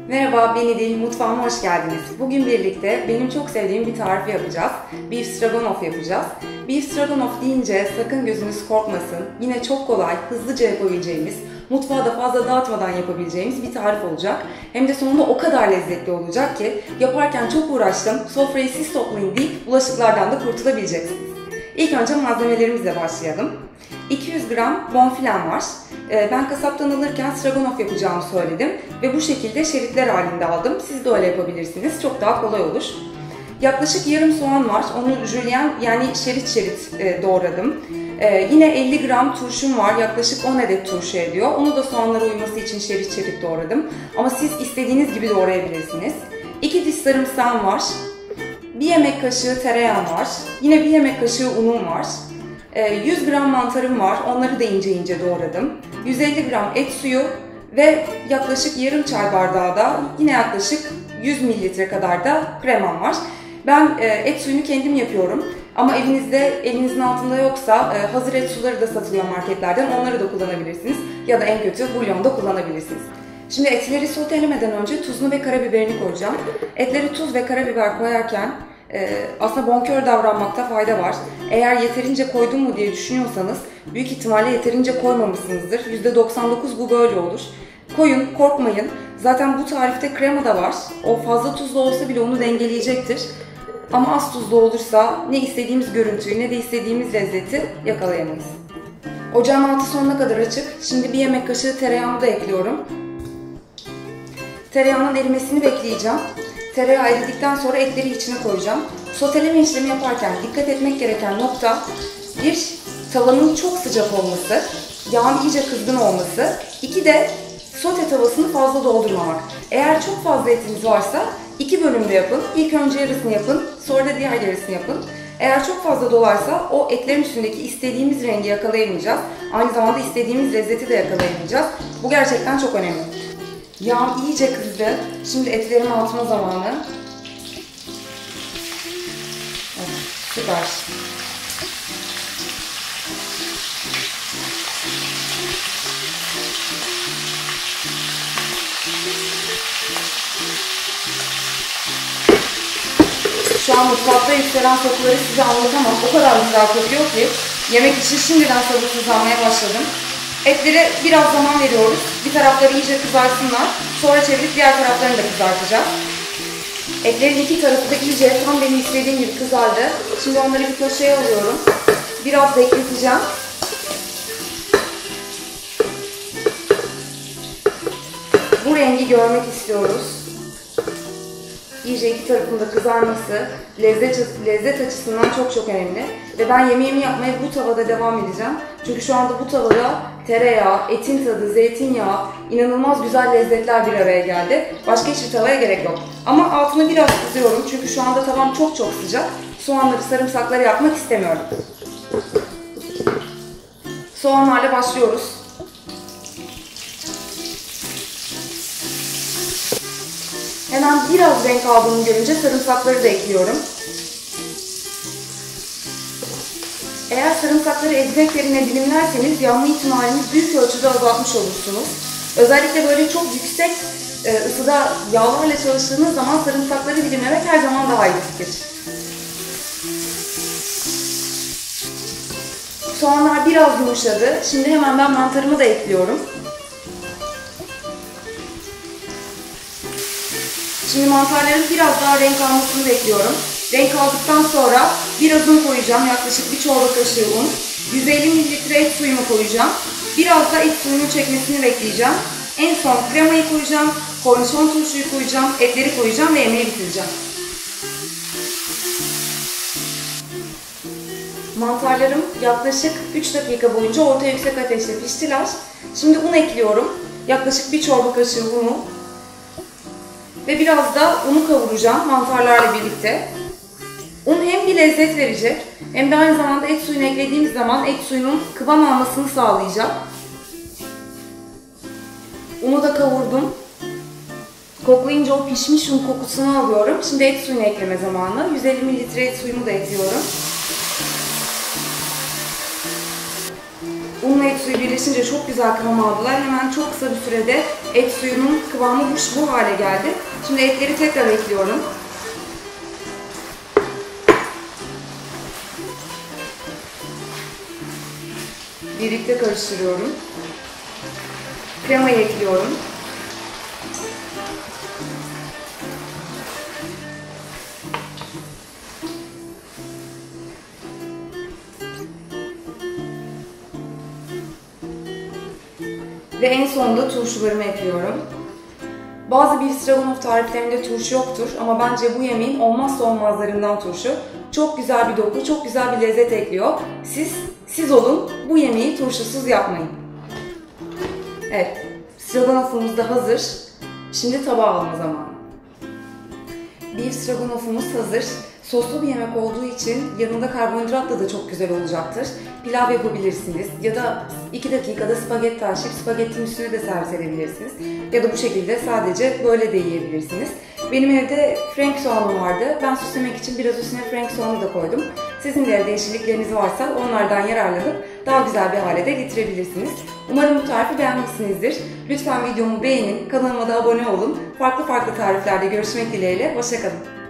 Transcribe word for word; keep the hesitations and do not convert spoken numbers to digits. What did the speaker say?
Merhaba, ben İdil. Mutfağıma hoş geldiniz. Bugün birlikte benim çok sevdiğim bir tarifi yapacağız. Beef stroganoff yapacağız. Beef stroganoff deyince sakın gözünüz korkmasın. Yine çok kolay, hızlıca yapabileceğimiz, mutfağı da fazla dağıtmadan yapabileceğimiz bir tarif olacak. Hem de sonunda o kadar lezzetli olacak ki yaparken çok uğraştım, sofrayı siz toplayın deyip bulaşıklardan da kurtulabileceksiniz. İlk önce malzemelerimizle başlayalım. iki yüz gram bonfilem var. Ben kasaptan alırken stroganoff yapacağımı söyledim ve bu şekilde şeritler halinde aldım. Siz de öyle yapabilirsiniz. Çok daha kolay olur. Yaklaşık yarım soğan var. Onu jülyen yani şerit şerit doğradım. Yine elli gram turşum var. Yaklaşık on adet turşu ediyor. Onu da soğanlara uyması için şerit şerit doğradım. Ama siz istediğiniz gibi doğrayabilirsiniz. iki diş sarımsağım var. bir yemek kaşığı tereyağım var. Yine bir yemek kaşığı unum var. yüz gram mantarım var. Onları da ince ince doğradım. yüz elli gram et suyu ve yaklaşık yarım çay bardağı da yine yaklaşık yüz mililitre kadar da kremam var. Ben et suyunu kendim yapıyorum. Ama evinizde, elinizin altında yoksa hazır et suları da satılıyor marketlerden. Onları da kullanabilirsiniz. Ya da en kötü bulyon da kullanabilirsiniz. Şimdi etleri sotelemeden önce tuzunu ve karabiberini koyacağım. Etleri tuz ve karabiber koyarken Ee, aslında bonkör davranmakta fayda var. Eğer yeterince koydum mu diye düşünüyorsanız büyük ihtimalle yeterince koymamışsınızdır. yüzde doksan dokuz bu böyle olur. Koyun, korkmayın. Zaten bu tarifte krema da var. O fazla tuzlu olsa bile onu dengeleyecektir. Ama az tuzlu olursa ne istediğimiz görüntüyü ne de istediğimiz lezzeti yakalayamayız. Ocağın altı sonuna kadar açık. Şimdi bir yemek kaşığı tereyağımı da ekliyorum. Tereyağının erimesini bekleyeceğim. Tereyağı eridikten sonra etleri içine koyacağım. Soteleme işlemi yaparken dikkat etmek gereken nokta bir, tavanın çok sıcak olması, yağın iyice kızgın olması. İki de sote tavasını fazla doldurmamak. Eğer çok fazla etiniz varsa iki bölümde yapın. İlk önce yarısını yapın, sonra da diğer yarısını yapın. Eğer çok fazla dolarsa o etlerin üstündeki istediğimiz rengi yakalayamayacağız. Aynı zamanda istediğimiz lezzeti de yakalayamayacağız. Bu gerçekten çok önemli. Yağım iyice kızdı. Şimdi etlerimi atma zamanı. Evet, süper. Şu an mutfakta yükselen kokuları size anlatamam. O kadar güzel kokuyor ki yemek için şimdiden sabırsızlanmaya başladım. Etlere biraz zaman veriyoruz. Bir tarafları iyice kızarsınlar. Sonra çevirip diğer taraflarını da kızartacağız. Etlerin iki tarafı da iyice tam benim istediğim gibi kızardı. Şimdi onları bir köşeye alıyorum. Biraz bekleteceğim. Bu rengi görmek istiyoruz. İyice iki tarafın da kızarması lezzet, lezzet açısından çok çok önemli. Ve ben yemeğimi yapmaya bu tavada devam edeceğim. Çünkü şu anda bu tavada tereyağı, etin tadı, zeytinyağı, inanılmaz güzel lezzetler bir araya geldi. Başka hiçbir tavaya gerek yok. Ama altını biraz kızıyorum çünkü şu anda tavam çok çok sıcak. Soğanları, sarımsakları yapmak istemiyorum. Soğanlarla başlıyoruz. Hemen biraz renk aldığını görünce sarımsakları da ekliyorum. Eğer sarımsakları ezmek yerine dilimlerseniz yanma ihtimaliniz büyük ölçüde azaltmış olursunuz. Özellikle böyle çok yüksek ısıda yağlarla çalıştığınız zaman sarımsakları dilimlemek her zaman daha iyi fikir. Soğanlar biraz yumuşadı. Şimdi hemen ben mantarımı da ekliyorum. Şimdi mantarların biraz daha renk almasını bekliyorum. Renk aldıktan sonra biraz un koyacağım. Yaklaşık bir çorba kaşığı un. yüz elli mililitre et suyumu koyacağım. Biraz da et suyunun çekmesini bekleyeceğim. En son kremayı koyacağım. Kornişon turşuyu koyacağım. Etleri koyacağım ve yemeği bitireceğim. Mantarlarım yaklaşık üç dakika boyunca orta yüksek ateşte piştiler. Şimdi un ekliyorum. Yaklaşık bir çorba kaşığı unu. Ve biraz da unu kavuracağım mantarlarla birlikte. Un hem bir lezzet verecek hem de aynı zamanda et suyunu eklediğimiz zaman et suyunun kıvam almasını sağlayacak. Unu da kavurdum. Koklayınca o pişmiş un kokusunu alıyorum. Şimdi et suyunu ekleme zamanı. yüz elli mililitre et suyumu da ekliyorum. Unla et suyu birleşince çok güzel kıvam aldılar. Hemen çok kısa bir sürede et suyunun kıvamı bu, bu hale geldi. Şimdi etleri tekrar ekliyorum. Birlikte karıştırıyorum. Kremayı ekliyorum. Ve en sonunda turşularımı ekliyorum. Bazı beef stroganoff tariflerinde turşu yoktur ama bence bu yemeğin olmazsa olmazlarından turşu. Çok güzel bir doku, çok güzel bir lezzet ekliyor. Siz, siz olun, bu yemeği turşusuz yapmayın. Evet, stroganoff'umuz da hazır. Şimdi tabağa alma zamanı. Beef stroganoff'umuz hazır. Soslu bir yemek olduğu için yanında karbonhidratla da çok güzel olacaktır. Pilav yapabilirsiniz ya da iki dakikada spagetti haşlayıp spagettinin üstüne de servis edebilirsiniz. Ya da bu şekilde sadece böyle de yiyebilirsiniz. Benim evde frank soğanım vardı. Ben süslemek için biraz üstüne frank soğanı da koydum. Sizin de evde yeşillikleriniz varsa onlardan yararlanıp daha güzel bir hale de getirebilirsiniz. Umarım bu tarifi beğenmişsinizdir. Lütfen videomu beğenin, kanalıma da abone olun. Farklı farklı tariflerde görüşmek dileğiyle. Hoşça kalın.